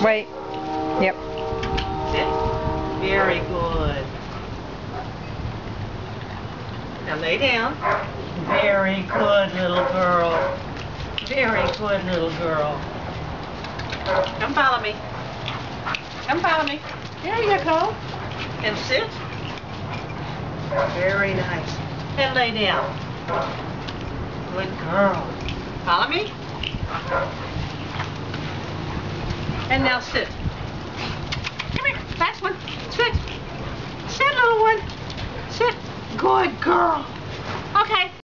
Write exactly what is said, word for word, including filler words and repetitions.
Wait. Yep. Sit. Very good. Now lay down. Very good, little girl. Very good, little girl. Come follow me. Come follow me. There you go. And sit. Very nice. And lay down. Good girl. Follow me. And now sit. Come here. Last one. Sit. Sit, little one. Sit. Good girl. Okay.